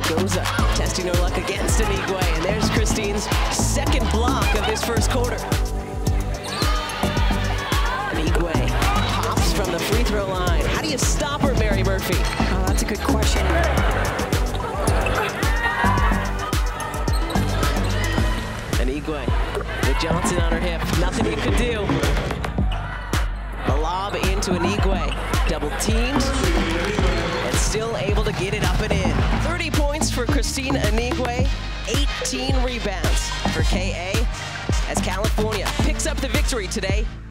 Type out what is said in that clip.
Goes up, testing her luck against Anigwe, and there's Kristine's second block of this first quarter. Anigwe pops from the free throw line. How do you stop her, Mary Murphy? Oh, that's a good question. Anigwe with Johnson on her hip. Nothing you could do. The lob into Anigwe. Double teamed. And still able to get it up and in. 30 points for Kristine Anigwe. 18 rebounds for KA as California picks up the victory today